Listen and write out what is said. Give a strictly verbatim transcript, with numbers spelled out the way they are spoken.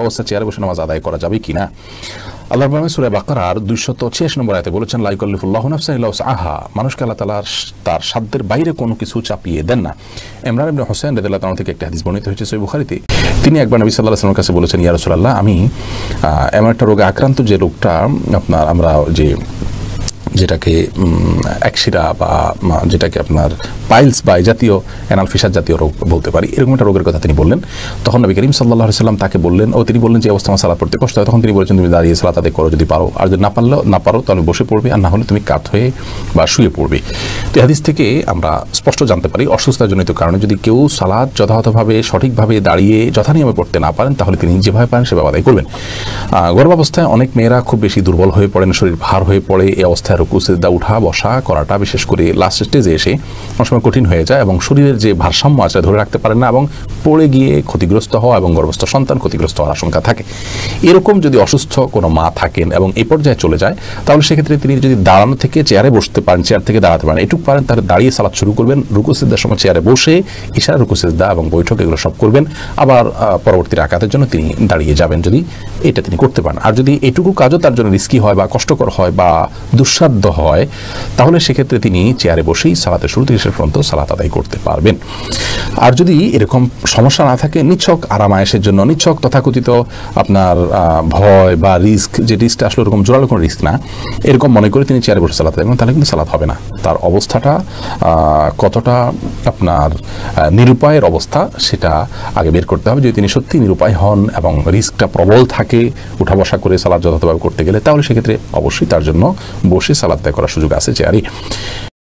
অবস্থায় চেয়ারে বসে নামাজ আদায় করা যাবে কিনা? আল্লাহ রাব্বুল আলামিন সূরা বাকারার দুইশত ছিয়াশি নম্বর আয়াতে বলেছেন, লা ইউকাল্লিফুল্লাহু নাফসান ইল্লা উসআহা, মানুষকে আল্লাহ তাআলা তার সাধ্যের বাইরে কোনো কিছু চাপিয়ে দেন না। ইমরান ইবনে হুসাইন রাদিয়াল্লাহু তাআলা থেকে একটা হাদিস বর্ণিত হয়েছে সহিহ বুখারীতে। তিনি একবার নবী সাল্লাল্লাহু আলাইহি ওয়াসাল্লামের কাছে বলেছেন, ইয়া রাসূলুল্লাহ, আমি এমন একটা রোগে আক্রান্ত যে রোগটা আপনার আমরা যে যেটাকে একশিরা বা যেটাকে আপনার পাইলস বা এই জাতীয় অ্যানাল ফিসার জাতীয় রোগ বলতে পারি, এরকম একটা রোগের কথা তিনি বললেন। তখন নবী করিম সাল্লাল্লাহু আলাইহি ওয়াসাল্লাম তাকে বললেন, ও তিনি বললেন যে অবস্থা আমার সালাত পড়তে কষ্ট হয়। তখন তিনি বলেছেন, তুমি দাঁড়িয়ে সালাত আদায় করো যদি পারো, আর যদি না পারলেও না পারো তাহলে বসে পড়বে, আর না হলে তুমি কাত হয়ে বা শুয়ে পড়বে। তো হাদিস থেকে আমরা স্পষ্ট জানতে পারি অসুস্থতাজনিত কারণে যদি কেউ সালাত যথাযথভাবে সঠিকভাবে দাঁড়িয়ে যথানিয়মে পড়তে না পারেন, তাহলে তিনি যেভাবে পারেন সেভাবে আদায় করবেন। গর্ভাবস্থায় অনেক মেয়েরা খুব বেশি দুর্বল হয়ে পড়েন, শরীর ভার হয়ে পড়ে। এই অবস্থায় রুকু সিজদা উঠা বসা করাটা বিশেষ করে লাস্ট স্টেজে এসে অনেক সময় কঠিন হয়ে যায় এবং শরীরের যে ভারসাম্য আছে ধরে রাখতে পারেন না এবং পড়ে গিয়ে ক্ষতিগ্রস্ত হওয়া এবং গর্ভস্থ সন্তান ক্ষতিগ্রস্ত হওয়ার আশঙ্কা থাকে। এরকম যদি অসুস্থ কোনো মা থাকেন এবং এই পর্যায়ে চলে যায়, তাহলে সেক্ষেত্রে তিনি যদি দাঁড়ানো থেকে চেয়ারে বসতে পারেন, চেয়ার থেকে দাঁড়াতে পারেন, এটুকু পারেন, তাহলে দাঁড়িয়ে সালাত শুরু করবেন। রুকু সিজদার সময় চেয়ারে বসে ইশারা রুকু সিজদা এবং বৈঠক এগুলো সব করবেন। আবার পরবর্তী রাকাতের জন্য তিনি দাঁড়িয়ে যাবেন যদি এটা তিনি করতে পারেন। আর যদি এটুকু কাজও তার জন্য রিস্কি হয় বা কষ্টকর হয় বা দুঃসাধ্য হয়, তাহলে সেক্ষেত্রে তিনি চেয়ারে বসেই সালাতের শুরু থেকে শেষ পর্যন্ত সালাত আদায় করতে পারবেন। আর যদি এরকম সমস্যা না থাকে, নিছক আরামায়েশের জন্য, নিছক তথাকথিত আপনার ভয় বা রিস্ক, যে রিস্কটা আসলে এরকম জোরালো কোনো রিস্ক না, এরকম মনে করে তিনি চেয়ারে বসে সালাত আদায় করেন, তাহলে কিন্তু সালাত হবে না। তার অবস্থাটা কতটা আপনার নিরুপায়ের অবস্থা সেটা আগে বের করতে হবে। যদি তিনি সত্যি নিরুপায় হন এবং রিস্কটা প্রবল থাকে উঠা বসা করে সালাত যথাযথভাবে করতে গেলে, তাহলে সেক্ষেত্রে অবশ্যই তার জন্য বসে সালাত আদায় করার সুযোগ আছে চেয়ারে।